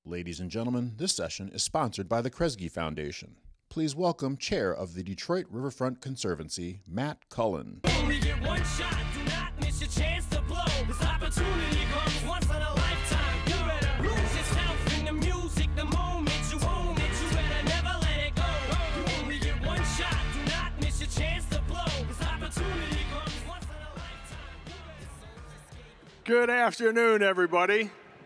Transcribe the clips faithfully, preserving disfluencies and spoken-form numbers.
Ladies and gentlemen, this session is sponsored by the Kresge Foundation. Please welcome Chair of the Detroit Riverfront Conservancy, Matt Cullen. Only get one shot, do not miss your chance to blow. This opportunity comes once in a lifetime. You better lose yourself in the music the moment you own it. You better never let it go. You only get one shot, do not miss your chance to blow. This opportunity comes once in a lifetime. Good afternoon, everybody.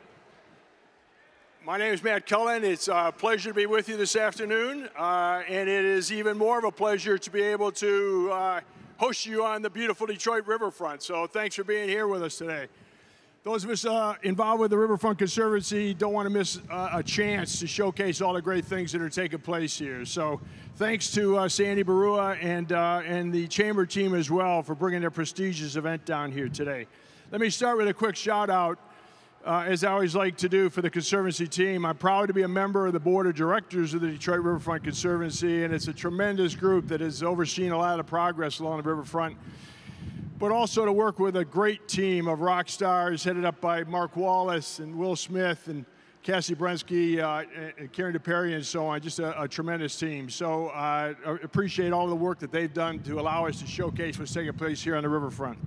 My name is Matt Cullen. It's a pleasure to be with you this afternoon, uh, and it is even more of a pleasure to be able to uh, host you on the beautiful Detroit Riverfront. So thanks for being here with us today. Those of us uh, involved with the Riverfront Conservancy don't want to miss uh, a chance to showcase all the great things that are taking place here. So thanks to uh, Sandy Barua and, uh, and the Chamber team as well for bringing their prestigious event down here today. Let me start with a quick shout out. Uh, as I always like to do for the Conservancy team, I'm proud to be a member of the Board of Directors of the Detroit Riverfront Conservancy, and it's a tremendous group that has overseen a lot of the progress along the riverfront, but also to work with a great team of rock stars headed up by Mark Wallace and Will Smith and Cassie Brensky, uh, and Karen DePerry and so on, just a, a tremendous team. So uh, I appreciate all the work that they've done to allow us to showcase what's taking place here on the riverfront.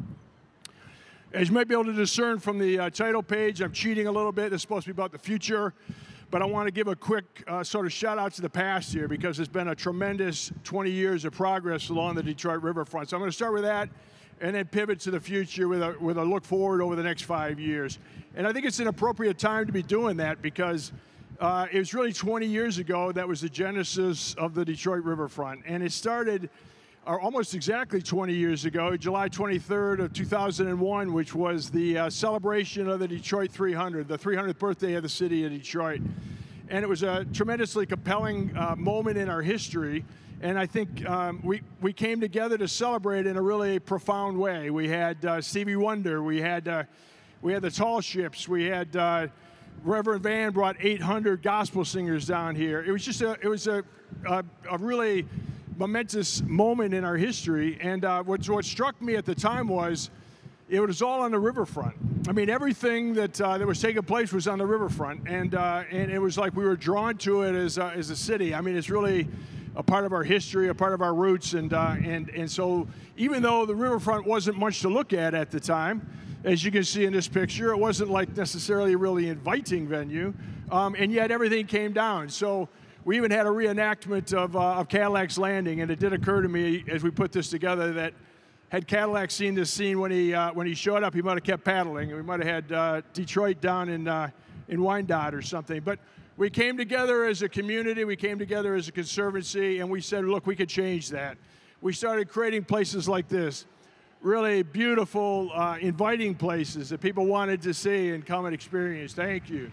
As you might be able to discern from the uh, title page, I'm cheating a little bit. It's supposed to be about the future, but I want to give a quick uh, sort of shout out to the past here because it's been a tremendous twenty years of progress along the Detroit Riverfront. So I'm going to start with that and then pivot to the future with a, with a look forward over the next five years. And I think it's an appropriate time to be doing that because uh, it was really twenty years ago that was the genesis of the Detroit Riverfront. And it started Are almost exactly twenty years ago, July twenty-third of two thousand one, which was the uh, celebration of the Detroit three hundred, the three hundredth birthday of the city of Detroit. And it was a tremendously compelling uh, moment in our history. And I think um, we, we came together to celebrate in a really profound way. We had uh, Stevie Wonder, we had, uh, we had the Tall Ships, we had uh, Reverend Van brought eight hundred gospel singers down here. It was just a, it was a, a, a really momentous moment in our history, and uh, what, what struck me at the time was it was all on the riverfront. I mean, everything that uh, that was taking place was on the riverfront, and uh, and it was like we were drawn to it as uh, as a city. I mean, it's really a part of our history, a part of our roots, and uh, and and so even though the riverfront wasn't much to look at at the time, as you can see in this picture, it wasn't like necessarily a really inviting venue, um, and yet everything came down. So we even had a reenactment of, uh, of Cadillac's Landing, and it did occur to me as we put this together that had Cadillac seen this scene when he uh, when he showed up, he might have kept paddling. We might have had uh, Detroit down in uh, in Wyandotte or something. But we came together as a community, we came together as a conservancy, and we said, look, we could change that. We started creating places like this, really beautiful, uh, inviting places that people wanted to see and come and experience. Thank you.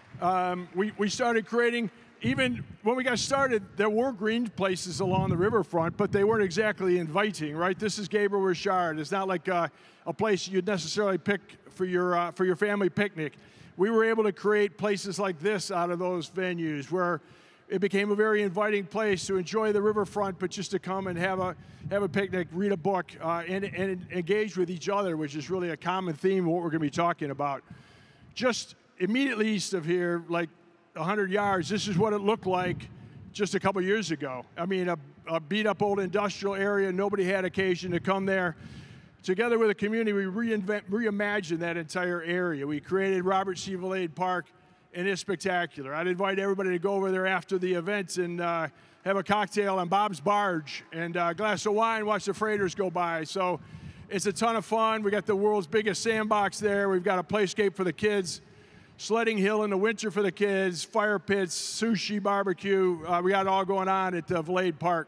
Um, we, we started creating. Even when we got started, there were green places along the riverfront, but they weren't exactly inviting, right? This is Gabriel Richard. It's not like uh, a place you'd necessarily pick for your, uh, for your family picnic. We were able to create places like this out of those venues where it became a very inviting place to enjoy the riverfront, but just to come and have a, have a picnic, read a book, uh, and, and engage with each other, which is really a common theme of what we're going to be talking about. Just immediately east of here, like one hundred yards, this is what it looked like just a couple years ago. I mean, a, a beat-up old industrial area. Nobody had occasion to come there. Together with the community, we reinvent, reimagined that entire area. We created Robert C. Valade Park, and it's spectacular. I'd invite everybody to go over there after the event and uh, have a cocktail on Bob's Barge and a glass of wine, watch the freighters go by. So it's a ton of fun. We got the world's biggest sandbox there. We've got a playscape for the kids. Sledding hill in the winter for the kids, fire pits, sushi, barbecue. Uh, we got it all going on at uh, Valade Park.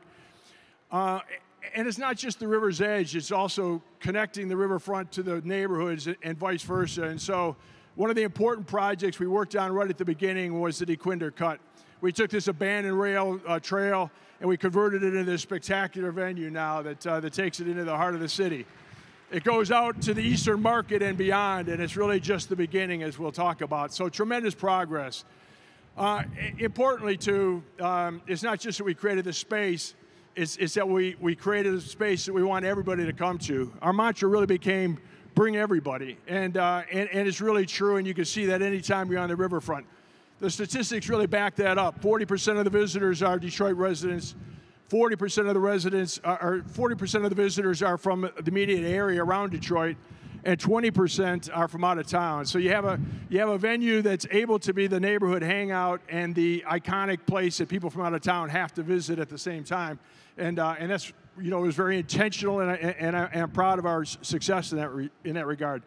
Uh, and it's not just the river's edge, it's also connecting the riverfront to the neighborhoods and vice versa. And so one of the important projects we worked on right at the beginning was the DeQuinder Cut. We took this abandoned rail uh, trail and we converted it into this spectacular venue now that, uh, that takes it into the heart of the city. It goes out to the Eastern Market and beyond, and it's really just the beginning, as we'll talk about. So tremendous progress. Uh, importantly, too, um, it's not just that we created this space, it's, it's that we, we created a space that we want everybody to come to. Our mantra really became bring everybody, and, uh, and, and it's really true, and you can see that anytime you're on the riverfront. the statistics really back that up. forty percent of the visitors are Detroit residents. forty percent of the residents are, or forty percent of the visitors are from the immediate area around Detroit, and twenty percent are from out of town. So you have a you have a venue that's able to be the neighborhood hangout and the iconic place that people from out of town have to visit at the same time. And uh, and that's, you know, it was very intentional, and I, and, I, and I'm proud of our success in that re, in that regard.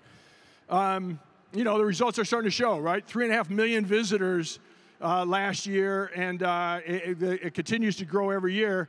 Um, you know, the results are starting to show, right? Three and a half million visitors uh, last year, and uh, it, it, it continues to grow every year.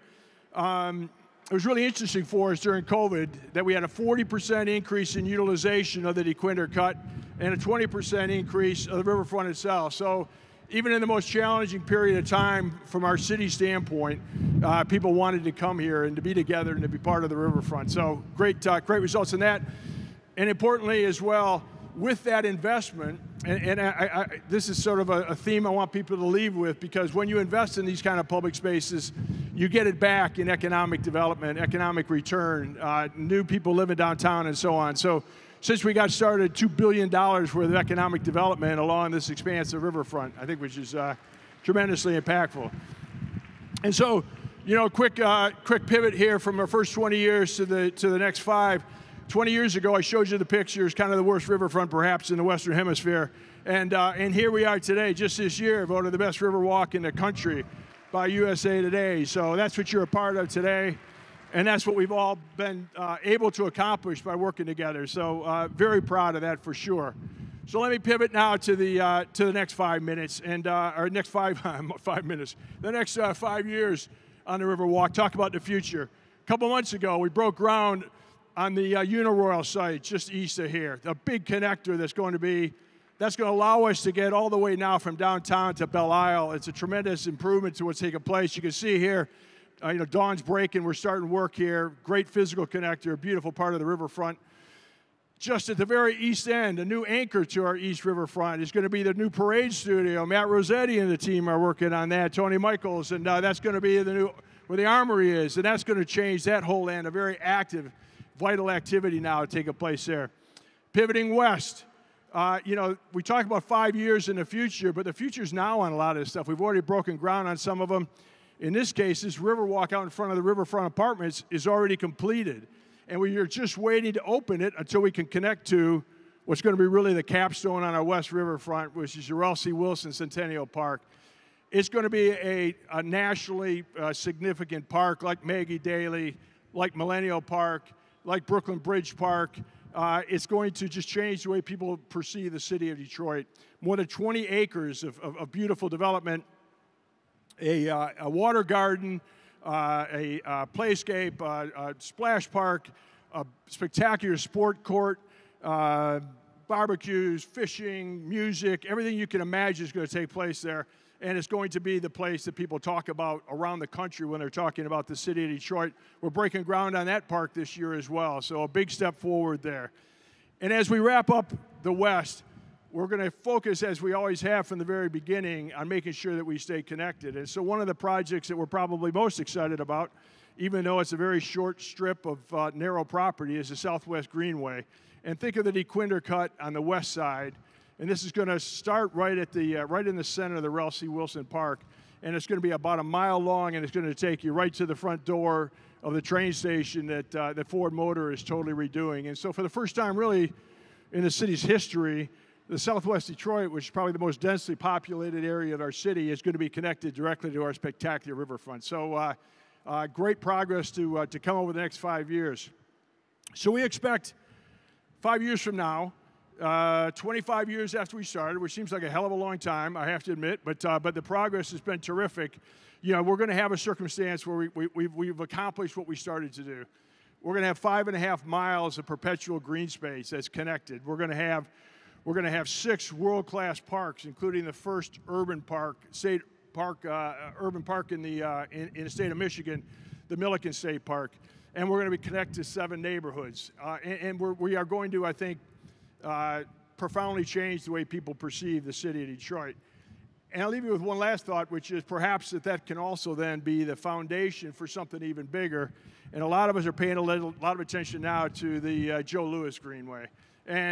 Um, it was really interesting for us during COVID that we had a forty percent increase in utilization of the DeQuinder Cut and a twenty percent increase of the riverfront itself. So even in the most challenging period of time from our city standpoint, uh, people wanted to come here and to be together and to be part of the riverfront. So great, uh, great results in that. And importantly as well, with that investment, and, and I, I, this is sort of a, a theme I want people to leave with, because when you invest in these kind of public spaces, you get it back in economic development, economic return, uh, new people living downtown and so on. So since we got started, two billion dollars worth of economic development along this expansive riverfront, I think, which is uh, tremendously impactful. And so, you know, quick, uh, quick pivot here from our first twenty years to the, to the next five. twenty years ago, I showed you the pictures, kind of the worst riverfront perhaps in the Western Hemisphere. And, uh, and here we are today, just this year, voted the best river walk in the country by U S A Today. So that's what you're a part of today. And that's what we've all been uh, able to accomplish by working together. So uh, very proud of that for sure. So let me pivot now to the, uh, to the next five minutes, and, uh, or next five, five minutes, the next uh, five years on the Riverwalk, talk about the future. A couple months ago, we broke ground on the uh, Uniroyal site just east of here, a big connector that's going to be, that's going to allow us to get all the way now from downtown to Belle Isle. It's a tremendous improvement to what's taking place. You can see here, uh, you know, dawn's breaking, we're starting work here. Great physical connector, a beautiful part of the riverfront. Just at the very east end, a new anchor to our East Riverfront is going to be the new parade studio. Matt Rossetti and the team are working on that, Tony Michaels, and uh, that's going to be the new, where the Armory is, and that's going to change that whole end, a very active, vital activity now taking place there. Pivoting west, uh, you know, we talk about five years in the future, but the future's now on a lot of this stuff. We've already broken ground on some of them. In this case, this Riverwalk out in front of the Riverfront Apartments is already completed, and we are just waiting to open it until we can connect to what's going to be really the capstone on our West Riverfront, which is your L C Wilson Centennial Park. It's going to be a, a nationally uh, significant park like Maggie Daley, like Millennial Park, like Brooklyn Bridge Park. Uh, it's going to just change the way people perceive the city of Detroit. More than twenty acres of, of, of beautiful development, a, uh, a water garden, uh, a uh, playscape, uh, a splash park, a spectacular sport court, uh, barbecues, fishing, music, everything you can imagine is going to take place there. And it's going to be the place that people talk about around the country when they're talking about the city of Detroit. We're breaking ground on that park this year as well, so a big step forward there. And as we wrap up the West, we're going to focus, as we always have from the very beginning, on making sure that we stay connected. And so one of the projects that we're probably most excited about, even though it's a very short strip of uh, narrow property, is the Southwest Greenway. And think of the DeQuinder Cut on the west side. And this is going to start right at the uh, right in the center of the L C Wilson Park, and it's going to be about a mile long, and it's going to take you right to the front door of the train station that uh, that Ford Motor is totally redoing. And so, for the first time, really, in the city's history, the Southwest Detroit, which is probably the most densely populated area of our city, is going to be connected directly to our spectacular riverfront. So, uh, uh, great progress to uh, to come over the next five years. So we expect five years from now. Uh, twenty-five years after we started, which seems like a hell of a long time, I have to admit, but uh, but the progress has been terrific. You know, we're going to have a circumstance where we, we, we've, we've accomplished what we started to do. We're going to have five and a half miles of perpetual green space that's connected. We're going to have we're going to have six world-class parks, including the first urban park, state park, uh, urban park in the uh, in, in the state of Michigan, the Milliken State Park, and we're going to be connected to seven neighborhoods, uh, and, and we're, we are going to, I think, Uh, profoundly change the way people perceive the city of Detroit. And I'll leave you with one last thought, which is perhaps that that can also then be the foundation for something even bigger. And a lot of us are paying a little, lot of attention now to the uh, Joe Louis Greenway. And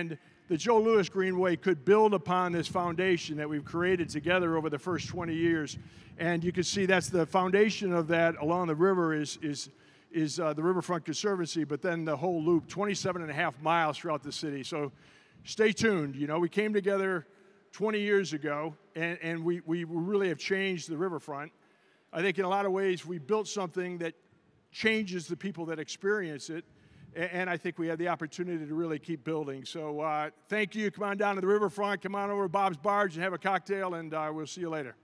the Joe Louis Greenway could build upon this foundation that we've created together over the first twenty years. And you can see that's the foundation of that along the river is, is, is uh, the Riverfront Conservancy, but then the whole loop, twenty-seven and a half miles throughout the city. So stay tuned. You know, we came together twenty years ago, and, and we, we really have changed the riverfront. I think in a lot of ways we built something that changes the people that experience it, and, and I think we have the opportunity to really keep building. So uh, thank you. Come on down to the riverfront. Come on over to Bob's Barge and have a cocktail, and uh, we'll see you later.